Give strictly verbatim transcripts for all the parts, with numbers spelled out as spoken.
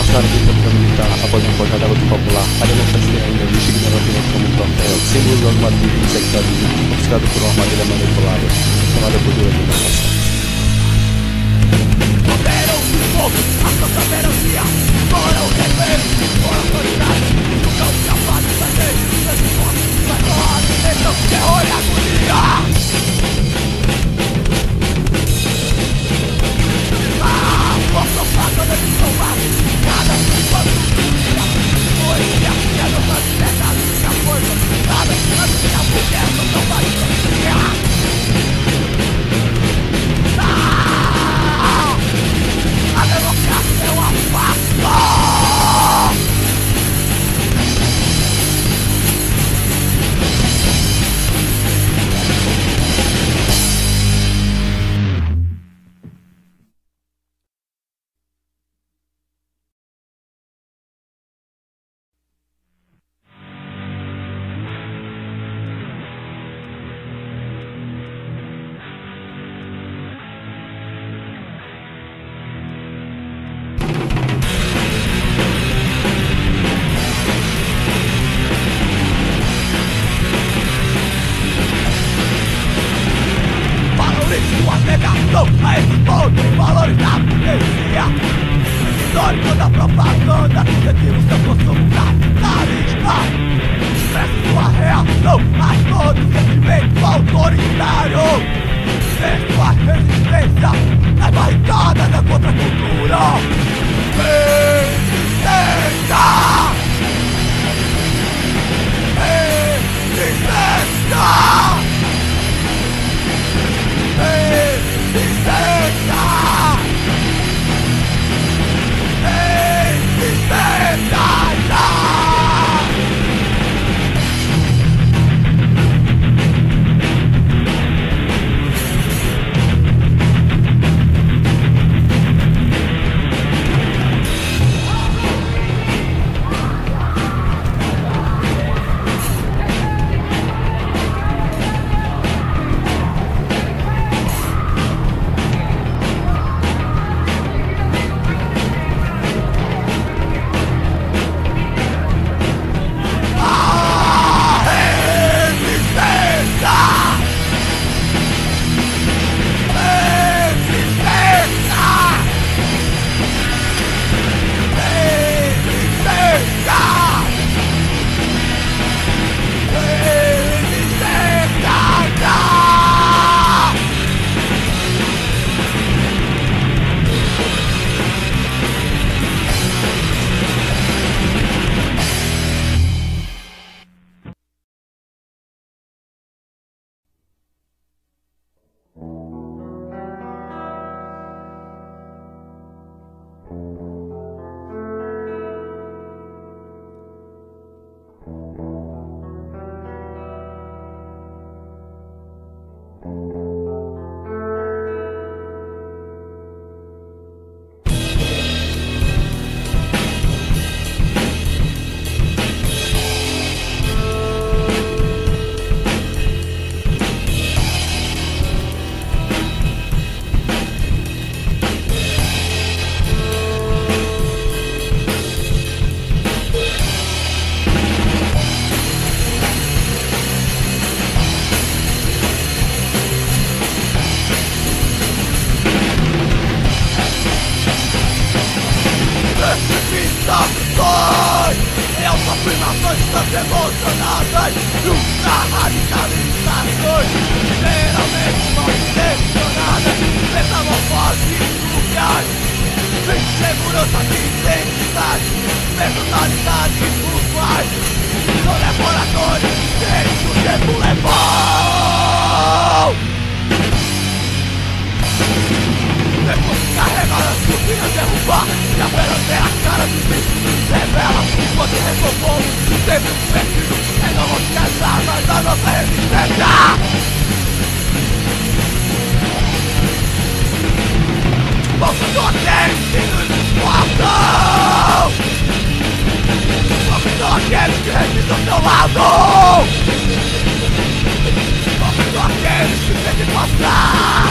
afastar a ditadura militar após um forte popular, a democracia ainda existe ignorante como um troféu, símbolo do dogmatismo e sectarismo, obcecado por uma armadilha manipulada, chamada cultura de informação. Poderoso povo, a sua soberania, fora o dever, fora a autoridade, nunca o capaz de fazer, transforma, vai doar, então terror e agonia. Ah, força faca da salvar, cada quando dia, foi que a minha nova terra, minha força, nada, a minha mulher, não vai ganhar. A democracia é uma farsa!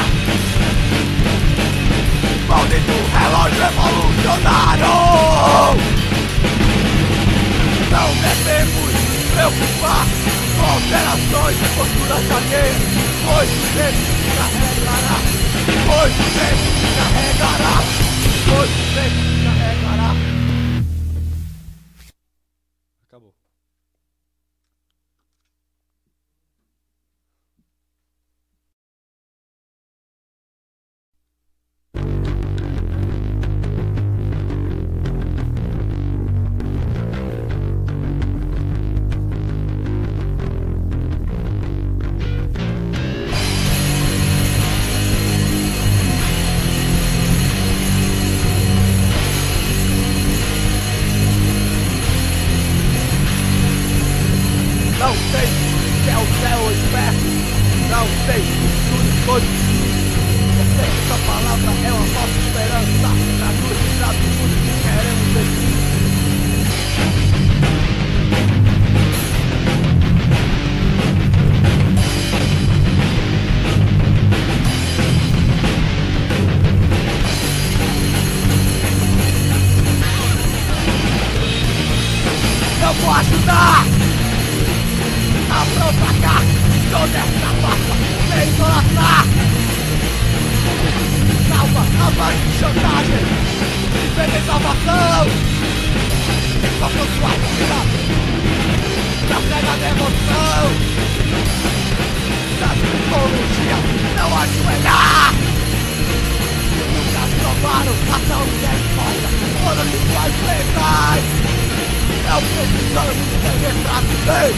Maldito relógio revolucionário! Gerações de posturas alheias, pois o tempo se carregará, pois o tempo se carregará, pois o tempo se carregará. Acabou. Não sei se é o céu ou o inferno, não sei se tudo foi. Eu sei que essa palavra é uma falsa esperança pra nos livrar do mundo que queremos seguir. Eu vou ajudar a propagar toda essa farsa sem idolatar. Salva a voz de chantagem e vem salvação. Enquanto sua vida na cega da emoção, da psicologia não ajoelhar. Nunca provaram a tal que é foda, foram de suas lendas. Eu precisamos penetrar bem.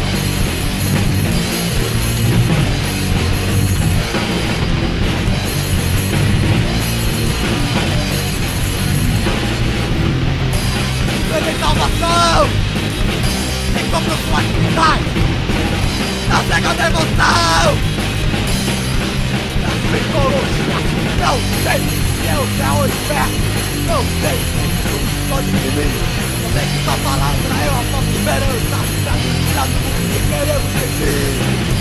Vem salvação! Encontra sua atividade na cega da emoção! Da psicologia, não sei se é o céu ou o inferno, não sei se tudo pode de mim. Eu sei que sua palavra é uma falsa esperança pra nos tirar do mundo que queremos seguir.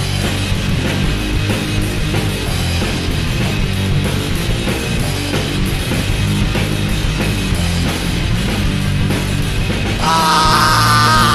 Ah!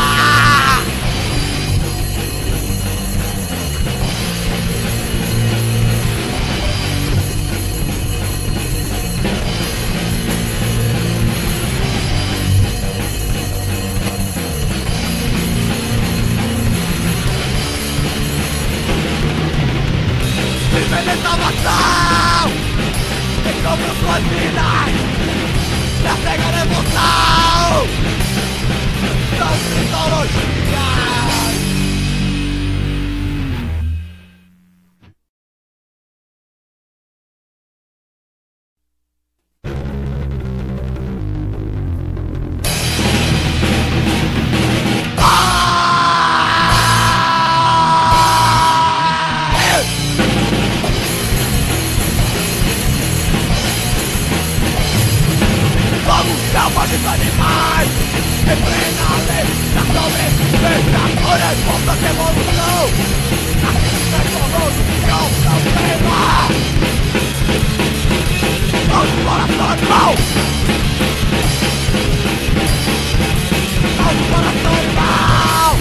Viver de salvação! Encontra suas vidas na cega da emoção! Das mitologias! Selvagens animais, em plena lei da sobrevivência, por resposta de evolução, nascidos tecnológicos que alçam pena. A exploração animal, a exploração animal.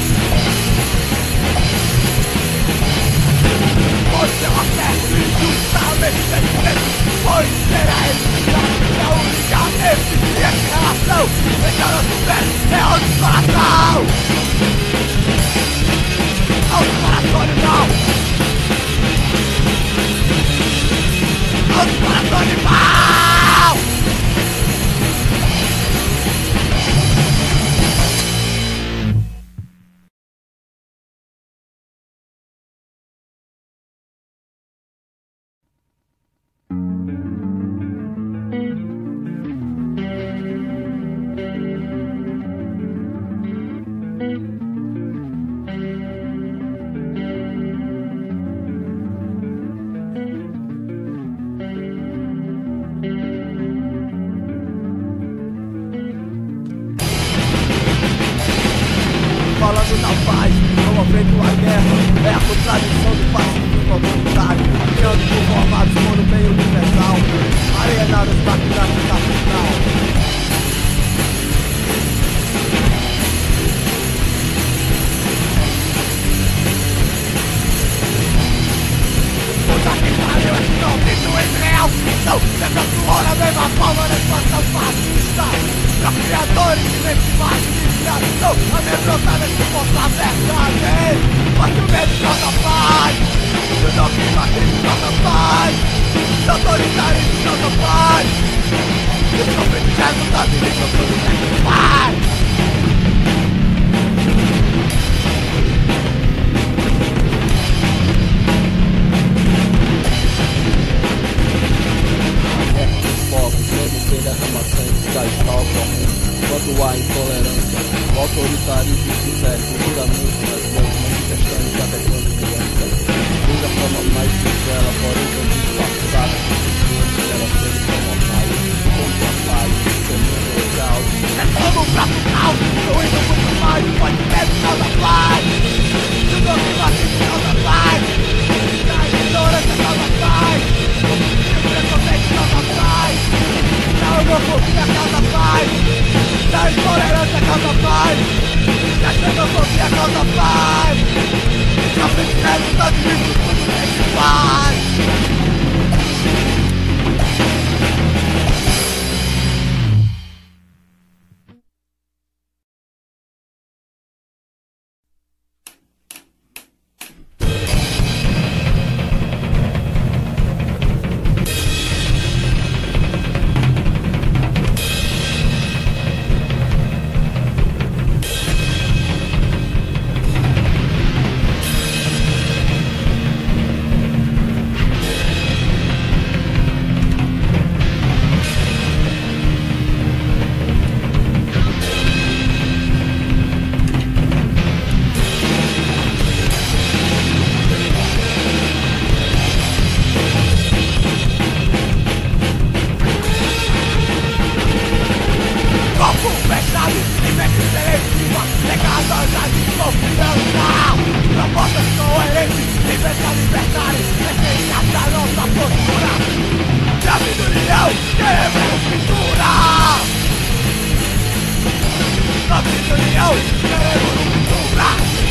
Hoje é uma festa injustamente, pois será eliminada a única eficiente relação entre a nossa espécie e a outra exploração. A exploração animal. A exploração animal. Falando na paz, não havendo a guerra, é a contradição do pacifismo autoritário, criando conformados com o meio universal, alienados da pirata capital. Quando há intolerância, o autoritarismo quiser futuramente nas mãos manifestantes até quando criança, cuja forma mais singela, porém tão disfarçada, que ela ser formais, contra a paz, semana legal. É como um prato caldo, eu indo muito mais, pode ter no final da paz. Tudo que vai no final da paz, da ignorância causa paz, e o preconceito causa paz, da homofobia causa paz, da intolerância causa paz, da xenofobia causa paz, e que eu quero tanto isso tudo tem que paz. Propostas coerentes, libertar, libertar, essência da nossa postura. Chave do leão, queremos pintura. Chave do leão, queremos pintura.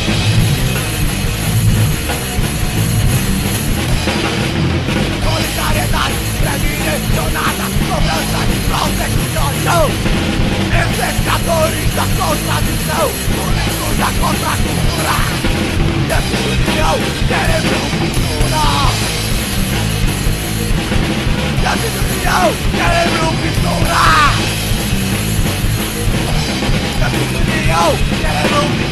Solidariedade predilecionada, cobrança de proteção. Pescadores da contradição, bonecos da contracultura. Dessa união queremos pintura. Dessa união queremos pintura. Dessa união queremos pintura.